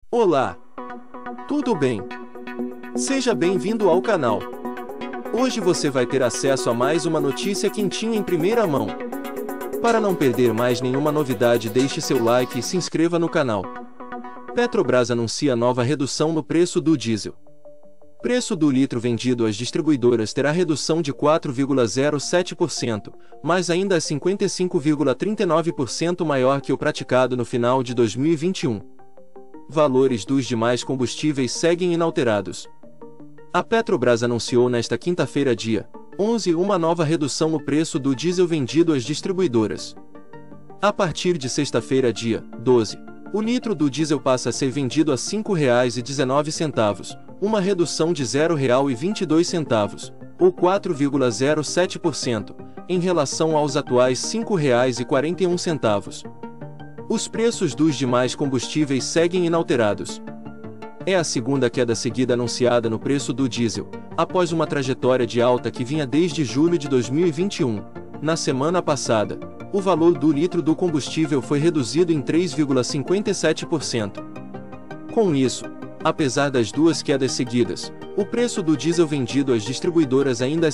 Olá, tudo bem? Seja bem-vindo ao canal. Hoje você vai ter acesso a mais uma notícia quentinha em primeira mão. Para não perder mais nenhuma novidade, deixe seu like e se inscreva no canal. Petrobras anuncia nova redução no preço do diesel. Preço do litro vendido às distribuidoras terá redução de 4,07%, mas ainda é 55,39% maior que o praticado no final de 2021. Valores dos demais combustíveis seguem inalterados. A Petrobras anunciou nesta quinta-feira, dia 11, uma nova redução no preço do diesel vendido às distribuidoras. A partir de sexta-feira, dia 12, o litro do diesel passa a ser vendido a R$ 5,19, uma redução de R$ 0,22, ou 4,07%, em relação aos atuais R$ 5,41. Os preços dos demais combustíveis seguem inalterados. É a segunda queda seguida anunciada no preço do diesel, após uma trajetória de alta que vinha desde julho de 2021. Na semana passada, o valor do litro do combustível foi reduzido em 3,57%. Com isso, apesar das duas quedas seguidas, o preço do diesel vendido às distribuidoras ainda é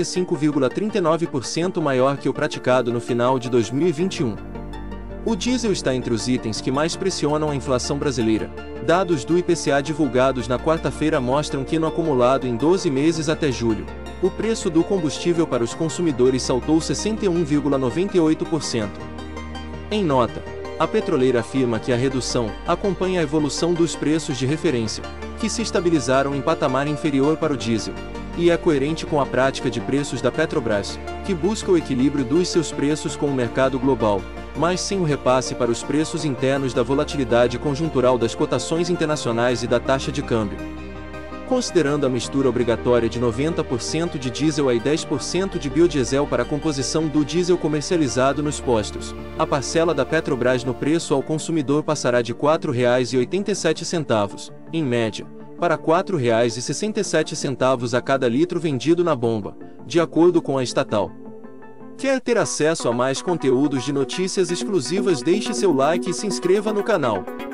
55,39% maior que o praticado no final de 2021. O diesel está entre os itens que mais pressionam a inflação brasileira. Dados do IPCA divulgados na quarta-feira mostram que no acumulado em 12 meses até julho, o preço do combustível para os consumidores saltou 61,98%. Em nota, a petroleira afirma que a redução acompanha a evolução dos preços de referência, que se estabilizaram em patamar inferior para o diesel, e é coerente com a prática de preços da Petrobras, que busca o equilíbrio dos seus preços com o mercado global, mas sem o repasse para os preços internos da volatilidade conjuntural das cotações internacionais e da taxa de câmbio. Considerando a mistura obrigatória de 90% de diesel e 10% de biodiesel para a composição do diesel comercializado nos postos, a parcela da Petrobras no preço ao consumidor passará de R$ 4,87, em média, para R$ 4,67 a cada litro vendido na bomba, de acordo com a estatal. Quer ter acesso a mais conteúdos de notícias exclusivas? Deixe seu like e se inscreva no canal.